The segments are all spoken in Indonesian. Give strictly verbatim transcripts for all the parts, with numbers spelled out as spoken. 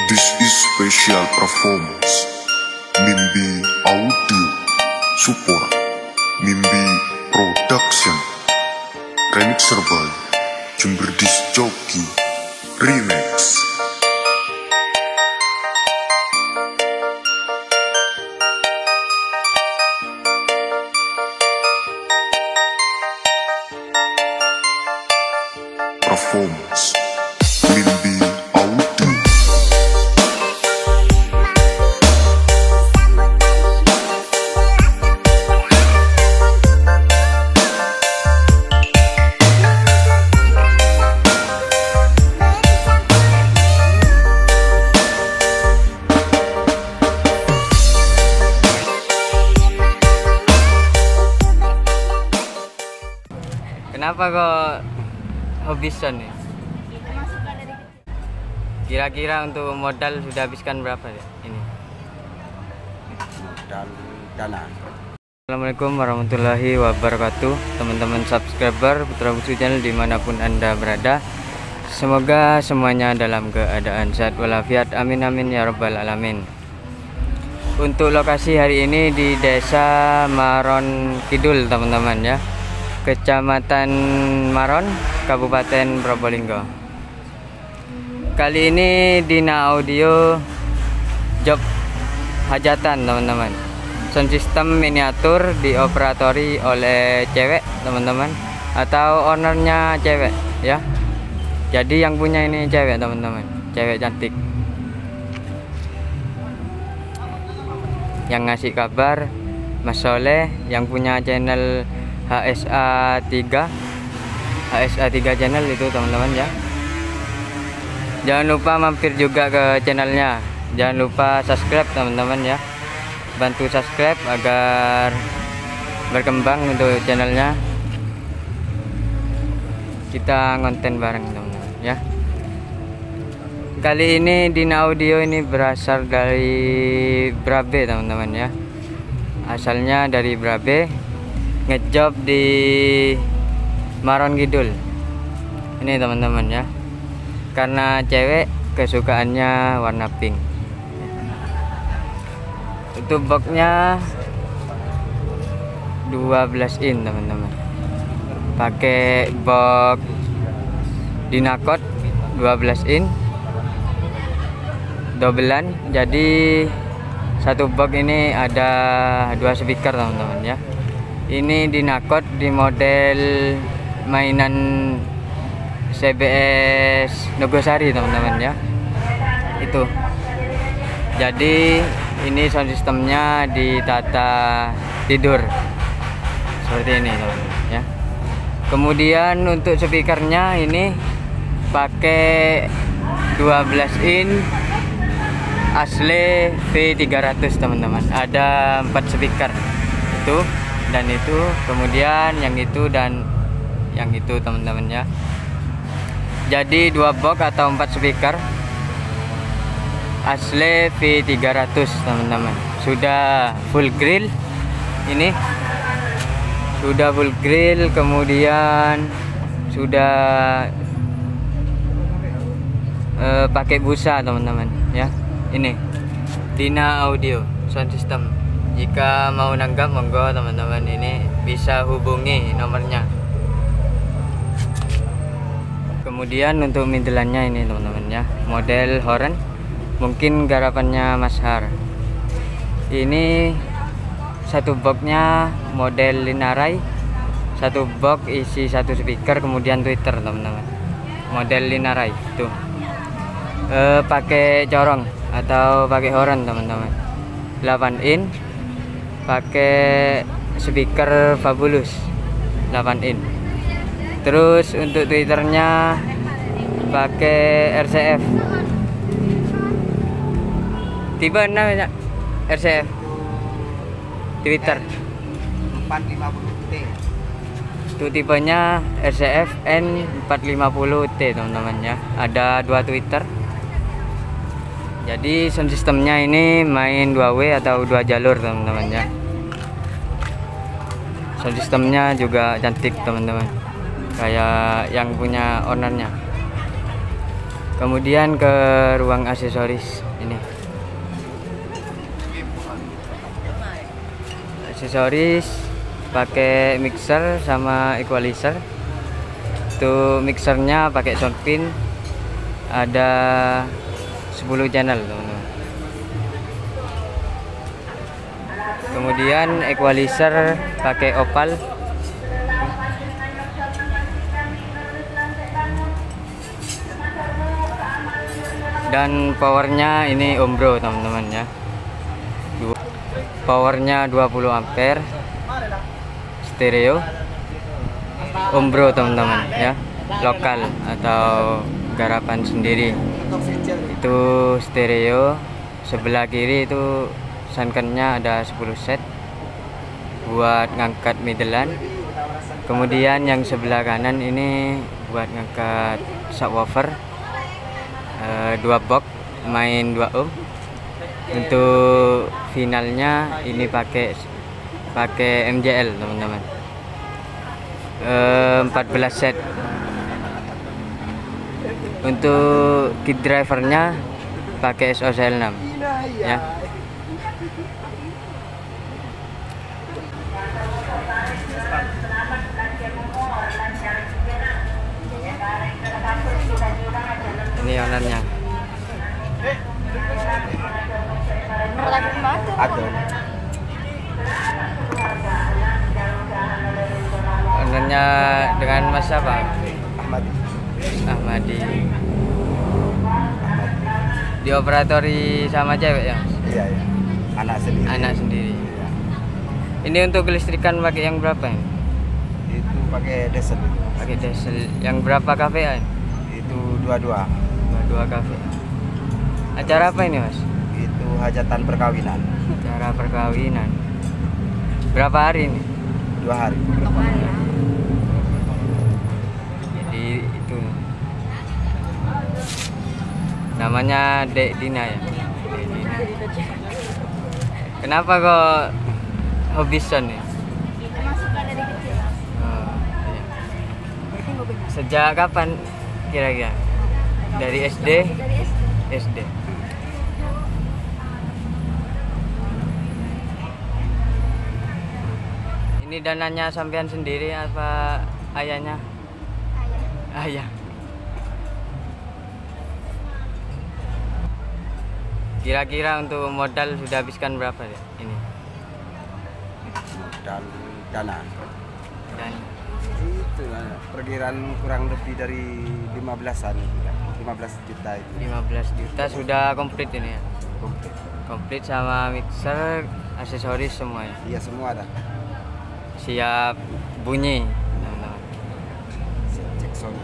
This is special performance Mimbi Audio Support Mimbi Production Remixer by Jember Disc Jockey Remix. Performance Mimbi Audio. Kenapa kok hobi sound nih? Kira-kira untuk modal sudah habiskan berapa ya ini? Modal dana. Assalamualaikum warahmatullahi wabarakatuh, teman-teman subscriber Putra Bungsu Channel dimanapun anda berada. Semoga semuanya dalam keadaan sehat walafiat, amin amin ya rabbal alamin. Untuk lokasi hari ini di Desa Maron Kidul, teman-teman ya, Kecamatan Maron, Kabupaten Probolinggo. Kali ini Dina Audio job hajatan, teman-teman. Sound system miniatur dioperatori oleh cewek, teman-teman, atau ownernya cewek ya. Jadi yang punya ini cewek, teman-teman, cewek cantik. Yang ngasih kabar Mas Soleh, yang punya channel H S A tiga H S A tiga channel itu, teman-teman ya. Jangan lupa mampir juga ke channelnya. Jangan lupa subscribe, teman-teman ya. Bantu subscribe agar berkembang untuk channelnya. Kita ngonten bareng, teman-teman ya. Kali ini Dina Audio ini berasal dari Brabe, teman-teman ya. Asalnya dari Brabe, ngejob di Maron Kidul ini, teman-teman ya, karena cewek kesukaannya warna pink. Itu boxnya dua belas in, teman-teman, pakai box Dynacode dua belas in dobelan. Jadi satu box ini ada dua speaker, teman-teman ya. Ini Dynacode di model mainan C B S Nogosari, teman-teman ya. Itu. Jadi ini sound systemnya ditata tidur seperti ini, teman-teman ya. Kemudian untuk speakernya ini pakai dua belas in Asle V tiga ratus, teman-teman. Ada empat speaker itu dan itu, kemudian yang itu dan yang itu, teman-teman ya. Jadi dua box atau empat speaker Asle V tiga ratus, teman-teman. Sudah full grill ini, sudah full grill, kemudian sudah uh, pakai busa, teman-teman ya. Ini Dina Audio sound system. Jika mau nanggap, monggo, teman-teman, ini bisa hubungi nomornya. Kemudian untuk middle-nya ini, teman-teman ya, model horn, mungkin garapannya Mas Har. Ini satu boxnya model Linarai, satu box isi satu speaker, kemudian tweeter, teman-teman, model Linarai itu. E, pakai corong atau pakai horn, teman-teman, delapan in, pakai speaker Fabulous delapan in. Terus untuk twitternya pakai R C F. Tipe namanya R C F Twitter empat lima puluh T. Itu tipenya R C F N empat lima puluh T, teman-teman ya. Ada dua Twitter. Jadi sound systemnya ini main dua W atau dua jalur, teman-teman ya. Sound systemnya juga cantik, teman-teman, kayak yang punya ownernya. Kemudian ke ruang aksesoris ini. Aksesoris pakai mixer sama equalizer. Itu mixernya pakai sound pin, ada sepuluh channel teman-teman. Kemudian equalizer pakai opal. Dan powernya ini Ombro teman-teman ya. Powernya dua puluh ampere, stereo, Ombro teman-teman ya, lokal atau garapan sendiri. Itu stereo. Sebelah kiri itu sunkennya ada sepuluh set buat ngangkat middlean. Kemudian yang sebelah kanan ini buat ngangkat subwoofer, e, dua box main dua ohm. Untuk finalnya ini pakai pakai M J L teman-teman, e, empat belas set. Untuk kit drivernya pakai S O C L enam ya. Ini ownernya. Ada. Ownernya dengan Mas apa? Ahmadi. Ahmadi. Dioperatori sama cewek ya? Iya, iya. Anak sendiri. Anak sendiri. Iya. Ini untuk kelistrikan pakai yang berapa ini? Itu pakai diesel. Pakai diesel. Yang berapa K V A? Itu dua-dua. Dua K V A. Acara apa ini Mas? Itu hajatan perkawinan. Acara perkawinan. Berapa hari ini? Dua hari. Jadi itu namanya Dek Dina ya. Dek Dina. Kenapa kok hobi sound nih? Emang suka dari kecil. Oh, iya. Sejak kapan kira-kira? Dari S D? Dari S D. S D. Ini dananya sampean sendiri apa ayahnya? Ayah. Ayah. Kira-kira untuk modal sudah habiskan berapa ya ini? Dan dana. Dan Itu lah, perkiraan kurang lebih dari lima belasan, lima belas juta itu. lima belas juta sudah komplit ini ya. Komplit. Komplit sama mixer, aksesoris semua ya. Iya, semua ada. Siap bunyi. teman-teman. Cek sound.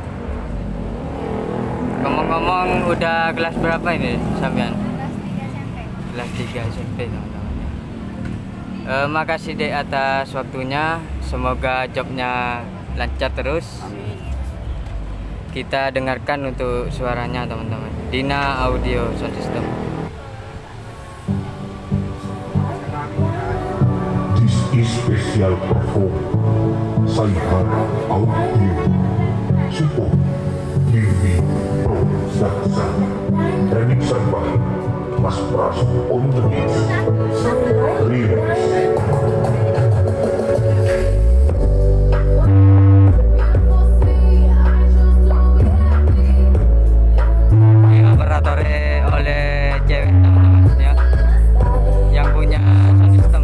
Ngomong-ngomong udah kelas berapa ini sampean? Kelas tiga S M P. Kelas tiga S M P teman-teman. Eh, makasih Dek atas waktunya. Semoga jobnya lancar terus. Amin. Kita dengarkan untuk suaranya teman-teman. Dina Audio Sound System. This is special perform Saihan Audio Support Mimpi Production Remixan by Mas Pras on the mix Remix. Ini operatornya oleh cewek teman-teman ya, yang punya sound system.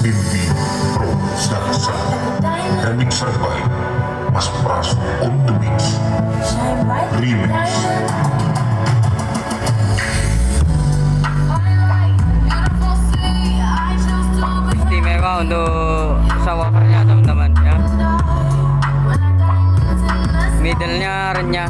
Mimpi Production. Remixer by Mas Pras on the Mix. Remix. Istimewa untuk subwoofernya teman-teman ya. Middle-nya renyah.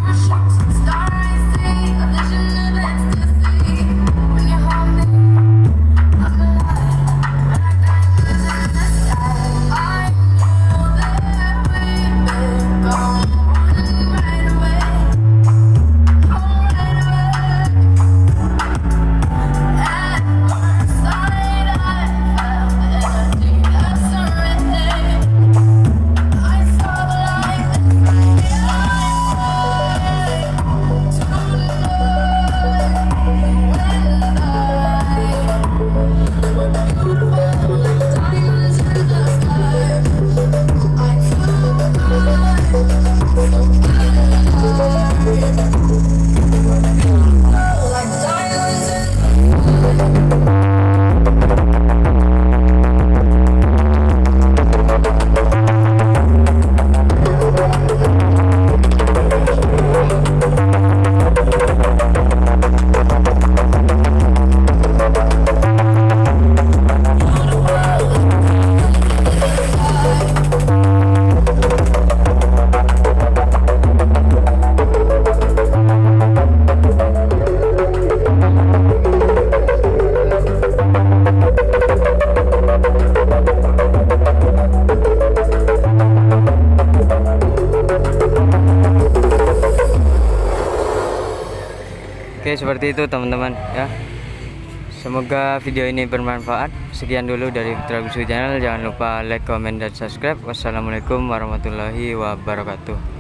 Oke, seperti itu teman-teman ya. Semoga video ini bermanfaat. Sekian dulu dari Putra Biksu Channel. Jangan lupa like, comment, dan subscribe. Wassalamualaikum warahmatullahi wabarakatuh.